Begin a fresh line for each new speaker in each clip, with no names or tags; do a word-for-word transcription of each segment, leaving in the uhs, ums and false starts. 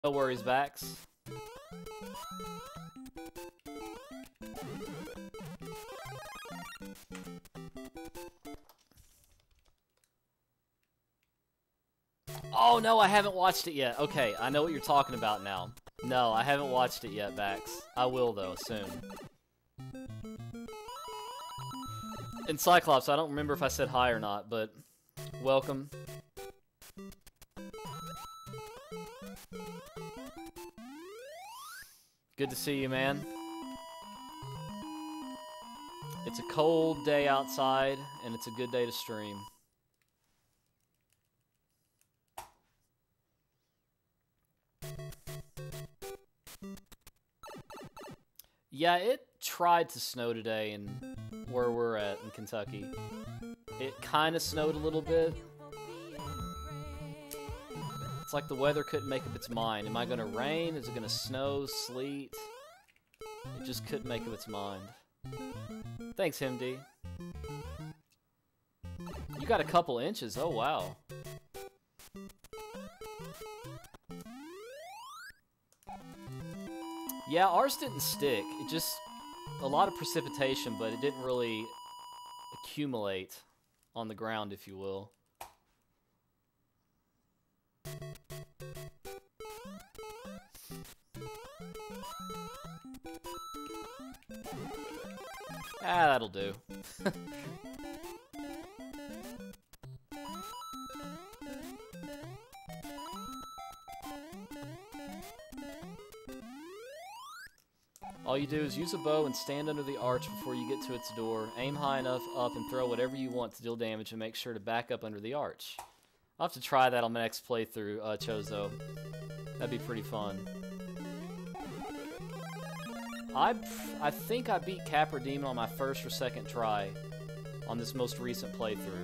No worries, Vax. Oh, no, I haven't watched it yet. Okay, I know what you're talking about now. No, I haven't watched it yet, Vax. I will, though, soon. And Cyclops, I don't remember if I said hi or not, but welcome. Good to see you, man. It's a cold day outside, and it's a good day to stream. Yeah, it tried to snow today in where we're at in Kentucky. It kind of snowed a little bit. It's like the weather couldn't make up its mind. Am I going to rain? Is it going to snow, sleet? It just couldn't make up its mind. Thanks, Himdy. You got a couple inches. Oh, wow. Yeah, ours didn't stick. It just... a lot of precipitation, but it didn't really accumulate on the ground, if you will. Ah, that'll do. All you do is use a bow and stand under the arch before you get to its door. Aim high enough up and throw whatever you want to deal damage, and make sure to back up under the arch. I'll have to try that on my next playthrough, uh, Chozo. That'd be pretty fun. I, I think I beat Capra Demon on my first or second try on this most recent playthrough.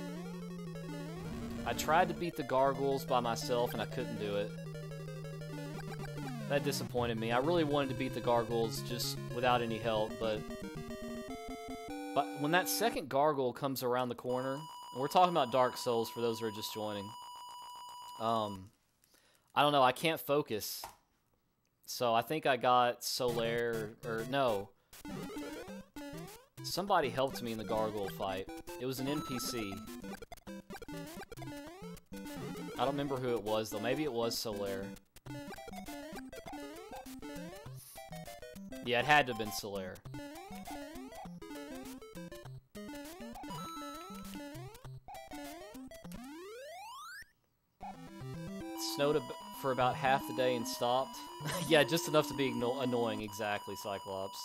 I tried to beat the Gargoyles by myself and I couldn't do it. That disappointed me. I really wanted to beat the Gargoyles just without any help, but... But when that second Gargoyle comes around the corner, and we're talking about Dark Souls for those who are just joining, um, I don't know, I can't focus. So I think I got Solaire, or, or no. Somebody helped me in the Gargoyle fight. It was an N P C. I don't remember who it was, though. Maybe it was Solaire. Yeah, it had to have been Solaire. It snowed a for about half the day and stopped. Yeah, just enough to be annoying, exactly, Cyclops.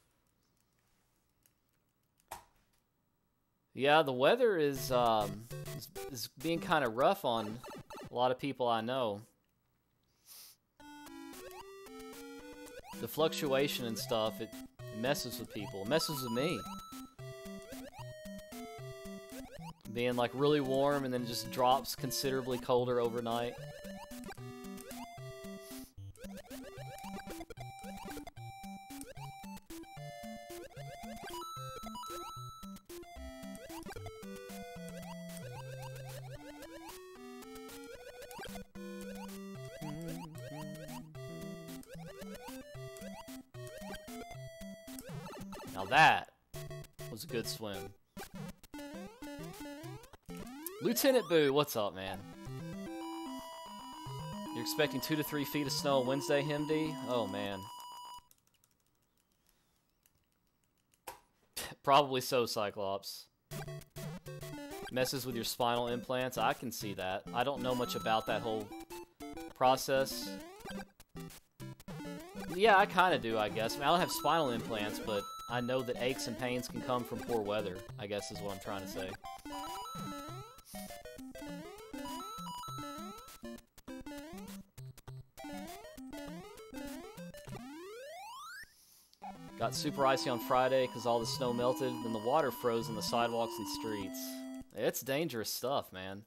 Yeah, the weather is, um, is, is being kind of rough on a lot of people I know. The fluctuation and stuff, it messes with people. It messes with me. Being like really warm and then it just drops considerably colder overnight. Now that was a good swim. Lieutenant Boo, what's up, man? You're expecting two to three feet of snow on Wednesday, Himdy? Oh, man. Probably so, Cyclops. Messes with your spinal implants? I can see that. I don't know much about that whole process. Yeah, I kind of do, I guess. I mean, I don't have spinal implants, but I know that aches and pains can come from poor weather, I guess is what I'm trying to say. Got super icy on Friday because all the snow melted, then the water froze in the sidewalks and streets. It's dangerous stuff, man.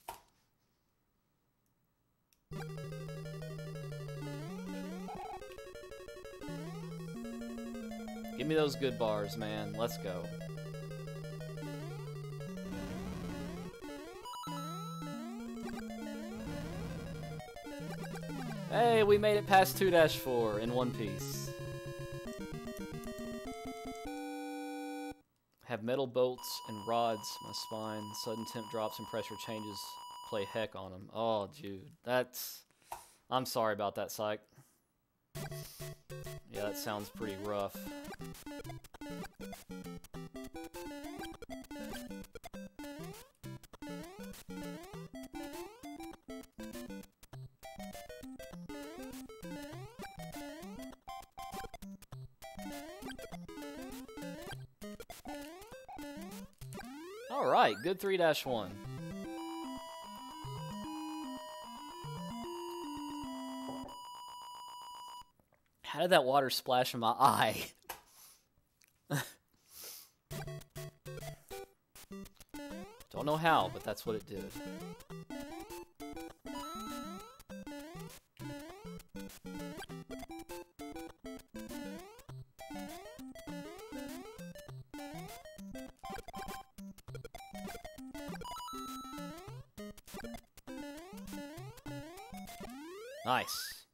Give me those good bars, man. Let's go. Hey, we made it past two dash four in one piece. Have metal bolts and rods. My spine. Sudden temp drops and pressure changes. Play heck on them. Oh, dude. That's... I'm sorry about that, Psych. Yeah, that sounds pretty rough. Alright, good three dash one. How did that water splash in my eye? Don't know how, but that's what it did. Nice.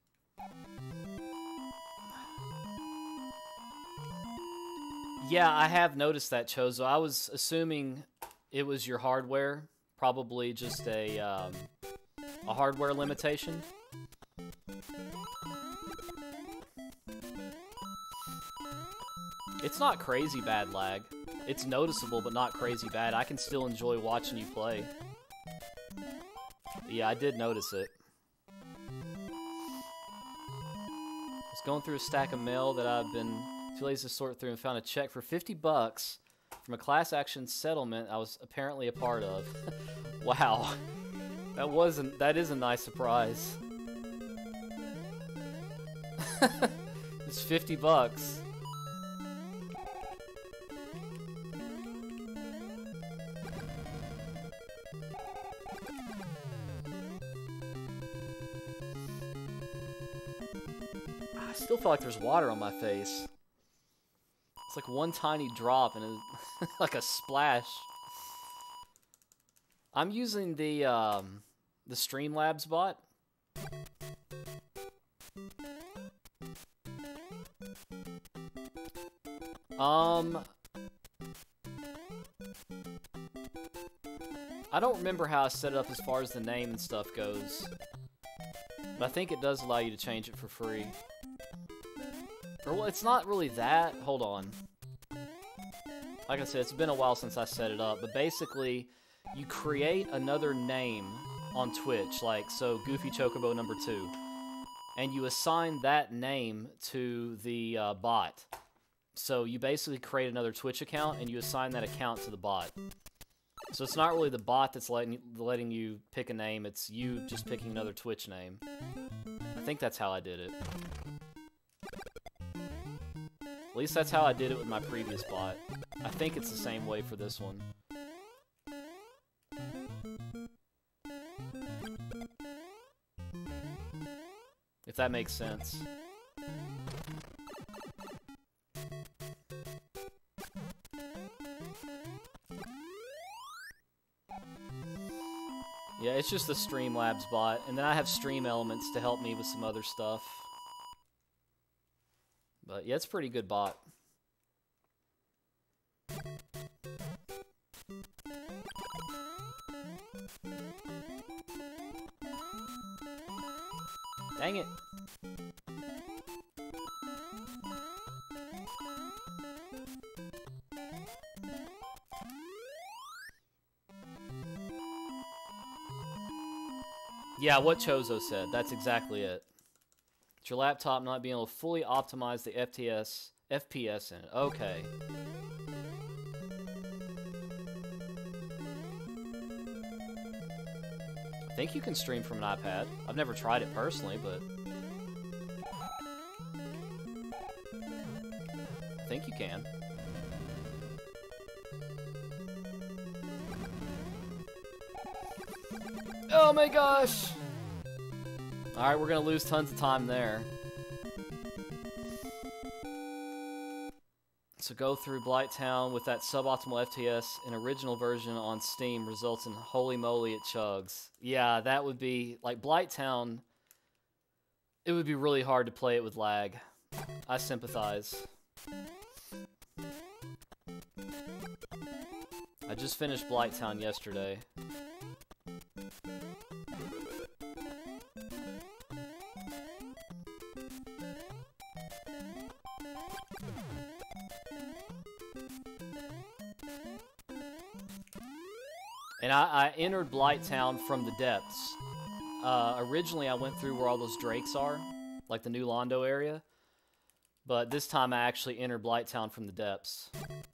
Yeah, I have noticed that, Chozo. I was assuming it was your hardware, probably just a um, a hardware limitation. It's not crazy bad lag. It's noticeable, but not crazy bad. I can still enjoy watching you play. Yeah, I did notice it. I was going through a stack of mail that I've been too lazy to sort through and found a check for fifty bucks from a class action settlement I was apparently a part of. Wow. That wasn't, that is a nice surprise. It's fifty bucks. I still feel like there's water on my face. It's like one tiny drop and it's like a splash. I'm using the um, the Streamlabs bot. Um, I don't remember how I set it up as far as the name and stuff goes, but I think it does allow you to change it for free. Or, well, it's not really that. Hold on. Like I said, it's been a while since I set it up, but basically, you create another name on Twitch, like, so Goofy Chocobo number two, and you assign that name to the uh, bot. So you basically create another Twitch account, and you assign that account to the bot. So it's not really the bot that's letting, letting you pick a name, it's you just picking another Twitch name. I think that's how I did it. At least that's how I did it with my previous bot. I think it's the same way for this one. If that makes sense. Yeah, it's just the Streamlabs bot, and then I have Stream Elements to help me with some other stuff. But yeah, it's a pretty good bot. Dang it. Yeah, what Chozo said. That's exactly it. It's your laptop not being able to fully optimize the F T S, F P S in it. Okay. I think you can stream from an iPad. I've never tried it personally, but I think you can. Oh my gosh! Alright, we're gonna lose tons of time there. So go through Blighttown with that suboptimal F T S. An original version on Steam results in holy moly it chugs. Yeah, that would be... Like, Blighttown... It would be really hard to play it with lag. I sympathize. I just finished Blighttown yesterday. And I, I entered Blighttown from the depths. Uh, originally, I went through where all those drakes are, like the New Londo area. But this time, I actually entered Blighttown from the depths.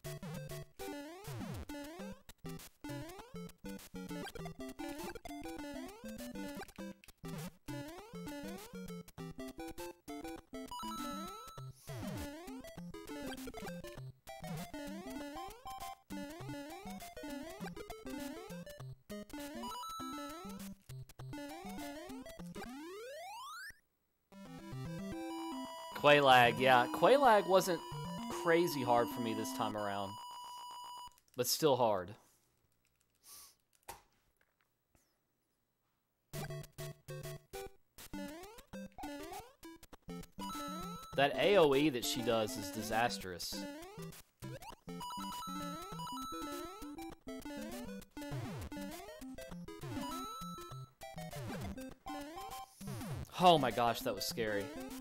Quelaag, yeah. Quelaag wasn't crazy hard for me this time around. But still hard. That A O E that she does is disastrous. Oh my gosh, that was scary.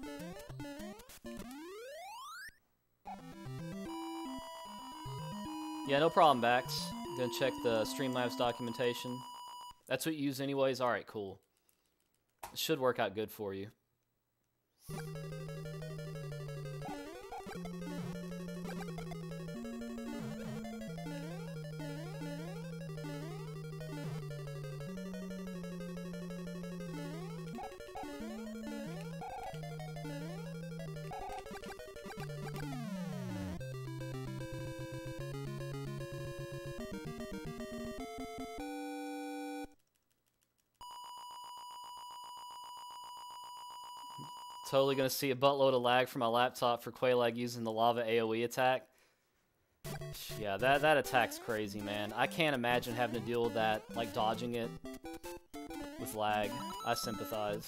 Yeah, no problem, Bax. Gonna check the Streamlabs documentation. That's what you use anyways? Alright, cool. It should work out good for you. Totally gonna see a buttload of lag from my laptop for Quelaag using the lava A O E attack. Yeah, that, that attack's crazy, man. I can't imagine having to deal with that, like dodging it with lag. I sympathize.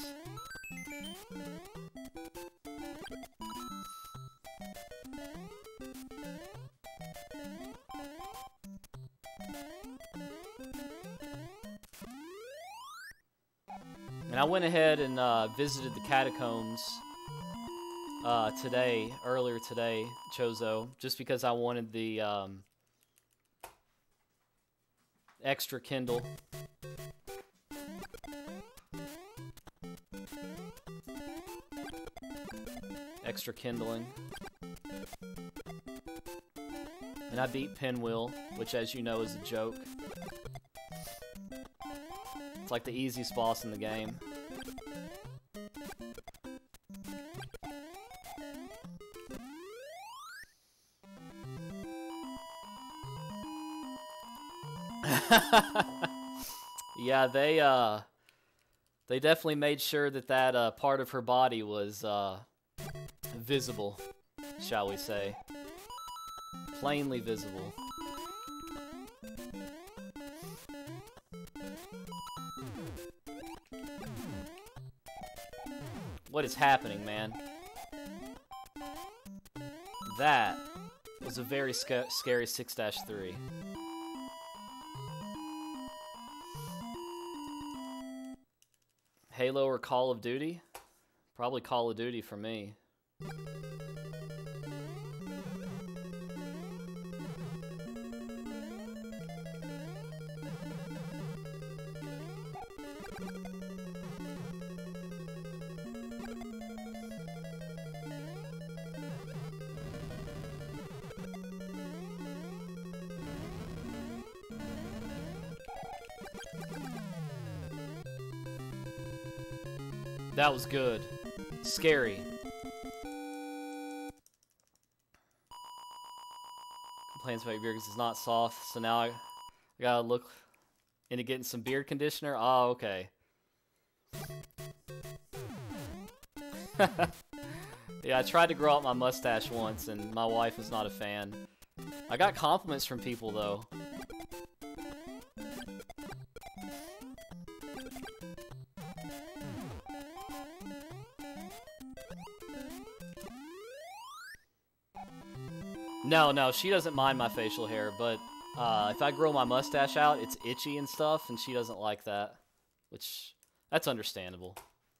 And I went ahead and uh, visited the catacombs uh, today, earlier today, Chozo, just because I wanted the um, extra Kindle. Extra kindling. And I beat Pinwheel, which as you know is a joke. It's like the easiest boss in the game. Yeah, they uh they definitely made sure that that uh, part of her body was uh, visible, shall we say. Plainly visible. What is happening, man? That was a very sc scary six dash three. Halo or Call of Duty? Probably Call of Duty for me. That was good. Scary. Complains about your beard because it's not soft, so now I, I gotta look into getting some beard conditioner. Oh, okay. Yeah, I tried to grow out my mustache once, and my wife was not a fan. I got compliments from people, though. No, no, she doesn't mind my facial hair, but uh, if I grow my mustache out, it's itchy and stuff, and she doesn't like that, which, that's understandable.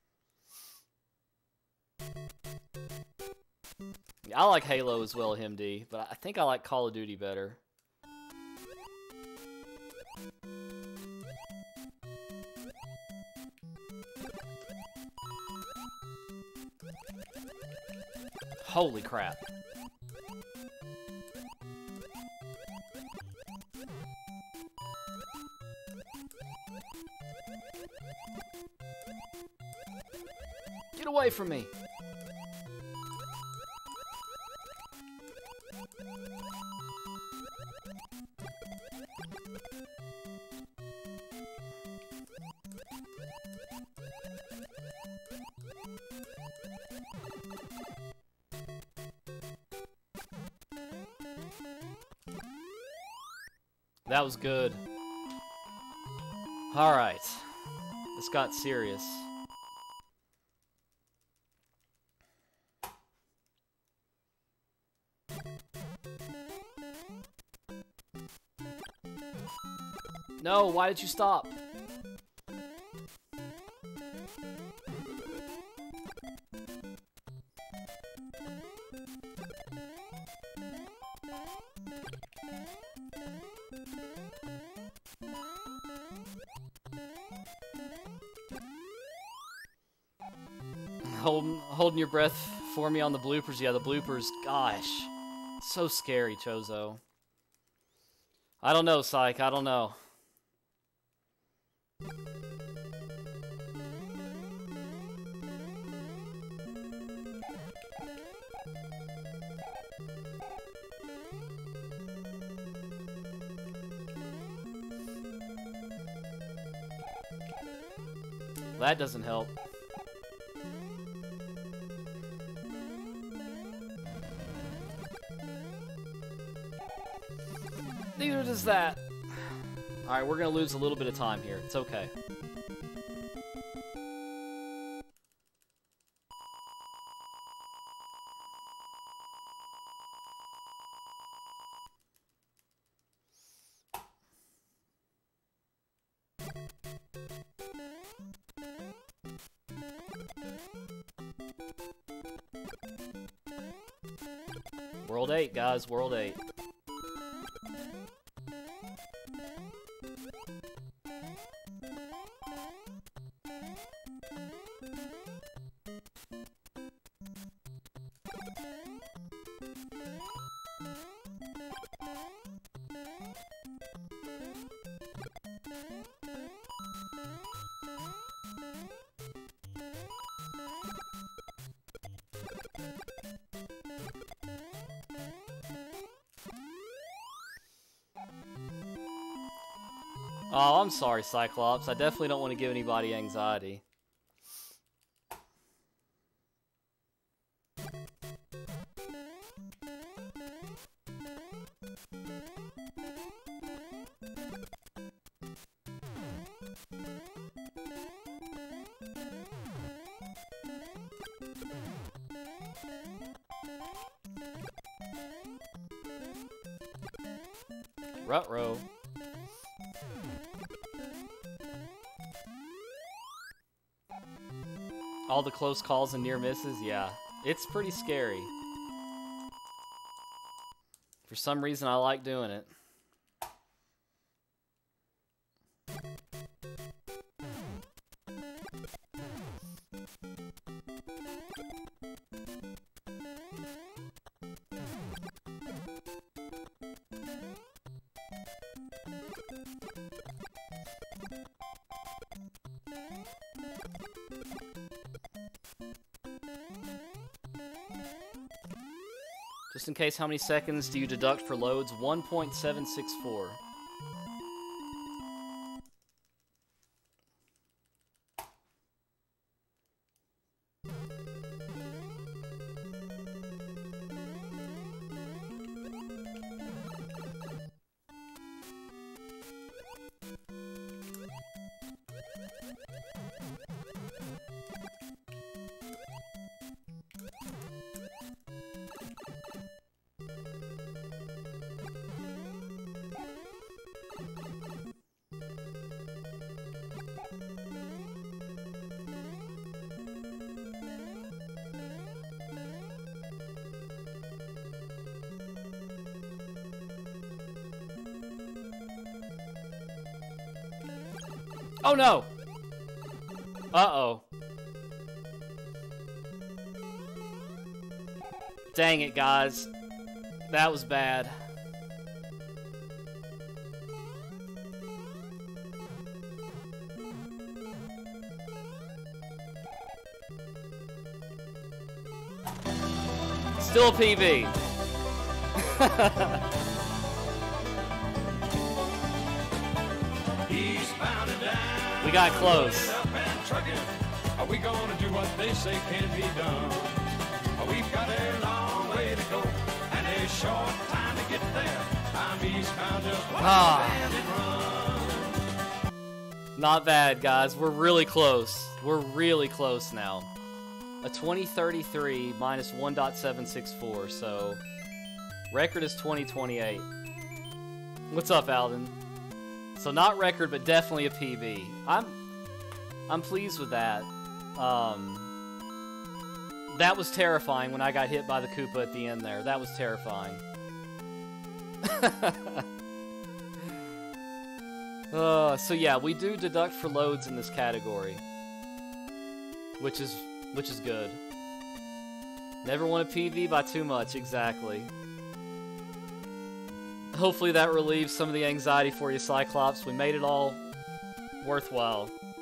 I like Halo as well, H M D, but I think I like Call of Duty better. Holy crap. Get away from me. That was good. Alright. This got serious. No, why did you stop? Holding, holding your breath for me on the bloopers. Yeah, the bloopers. Gosh. So scary, Chozo. I don't know, Psych. I don't know. That doesn't help. Neither does that. Alright, we're gonna lose a little bit of time here. It's okay. World eight, guys. World eight. Oh, I'm sorry, Cyclops. I definitely don't want to give anybody anxiety. Ruh-roh. All the close calls and near misses, yeah. It's pretty scary. For some reason, I like doing it. Just in case, how many seconds do you deduct for loads? one point seven six four. Oh no! Uh-oh. Dang it, guys. That was bad. Still a P B. We got close.
Are we gonna do what they say can be done? We've got a long way to go and a short time to get there. I'm eastbound, just watch
ah.
the bandit run.
Not bad, guys. We're really close. We're really close now. A twenty thirty-three minus one point seven six four, so record is twenty twenty-eight. What's up, Alvin? So not record, but definitely a P B. I'm I'm pleased with that. Um, that was terrifying when I got hit by the Koopa at the end there. That was terrifying. uh, so yeah, we do deduct for loads in this category, which is which is good. Never want a P V by too much, exactly. Hopefully that relieves some of the anxiety for you, Cyclops. We made it all worthwhile.